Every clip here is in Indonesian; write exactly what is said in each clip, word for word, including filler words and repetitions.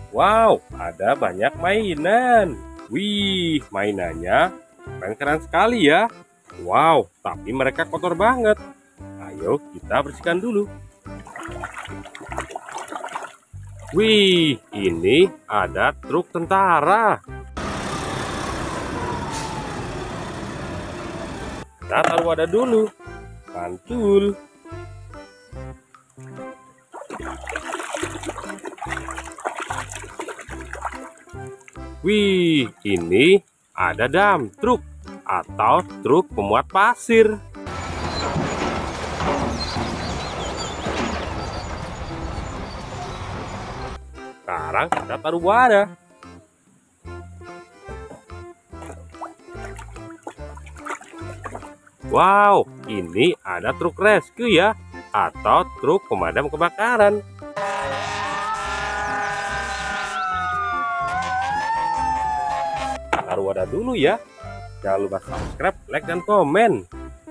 Wow, ada banyak mainan. Wih, mainannya keren-keren sekali ya. Wow, tapi mereka kotor banget. Ayo kita bersihkan dulu. Wih, ini ada truk tentara. Kita taruh wadah dulu. Mantul. Wih, ini ada dump truk atau truk pemuat pasir. Sekarang kita taruh wadah. Wow, ini ada truk rescue ya, atau truk pemadam kebakaran. Taruh wadah dulu ya. Jangan lupa subscribe, like, dan komen.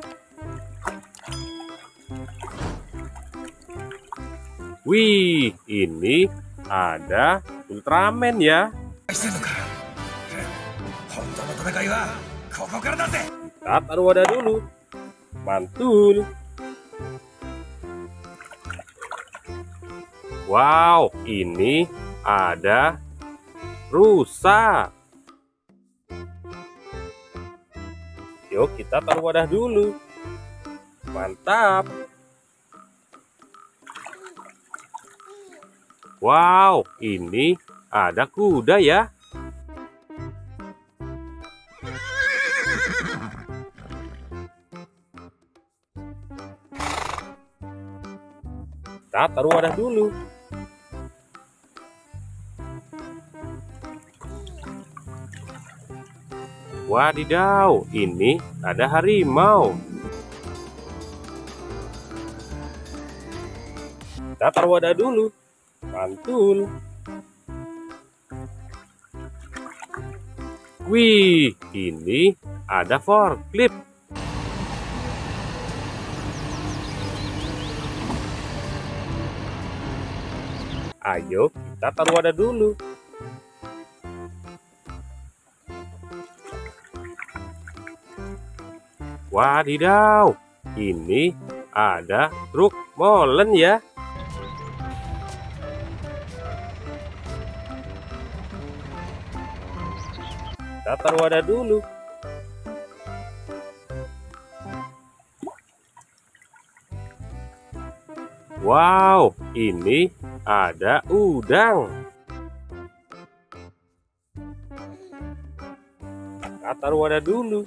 Wih, ini ada Ultraman ya. Kita taruh wadah dulu. Mantul. Wow, ini ada rusa. Yuk kita taruh wadah dulu. Mantap. Wow, ini ada kuda ya. Kita taruh wadah dulu. Wadidaw, ini ada harimau. Kita taruh wadah dulu. Mantul. Wih, ini ada forklift. Ayo kita taruh wadah dulu. Wadidaw, ini ada truk molen ya. Kita taruh wadah dulu. Wow, ini ada udang. Kita taruh wadah dulu.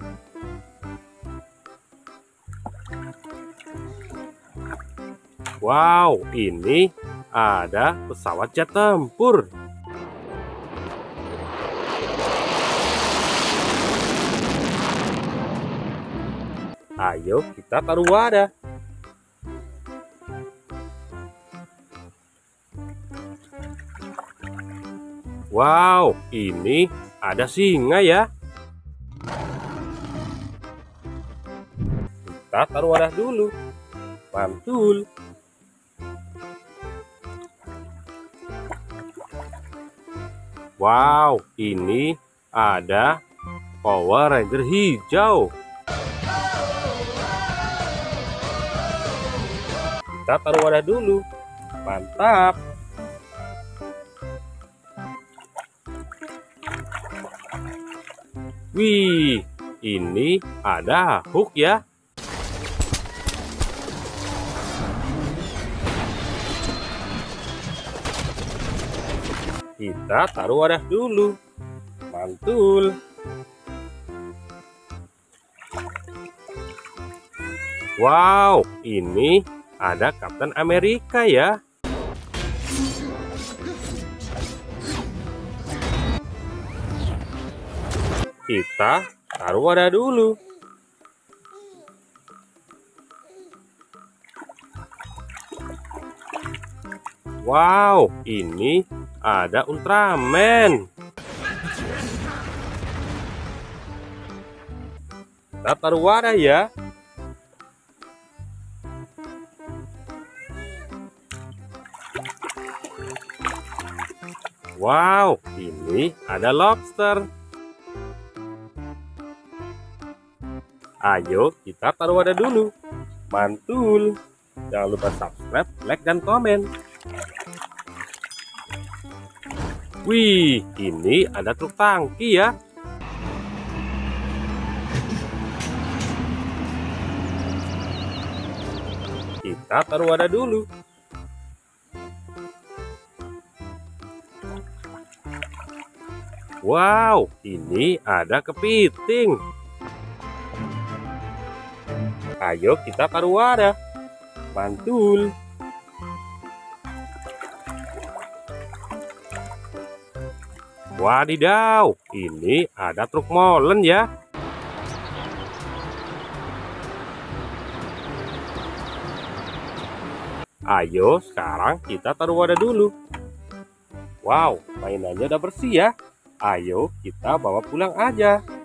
Wow, ini ada pesawat jet tempur. Ayo kita taruh wadah. Wow, ini ada singa ya. Kita taruh wadah dulu. Mantul. Wow, ini ada Power Ranger hijau. Kita taruh wadah dulu. Mantap. Wih, ini ada Hulk ya. Kita taruh wadah dulu. Mantul. Wow, ini ada Kapten Amerika ya. Kita taruh wadah dulu. Wow, ini ada Ultraman. Kita taruh wadah ya. Wow, ini ada lobster. Ayo kita taruh wadah dulu. Mantul. Jangan lupa subscribe, like, dan komen. Wih, ini ada truk tangki ya. Kita taruh wadah dulu. Wow, ini ada kepiting. Ayo kita taruh wadah. Mantul. Wadidaw, ini ada truk molen ya. Ayo sekarang kita taruh wadah dulu. Wow, mainannya udah bersih ya. Ayo kita bawa pulang aja.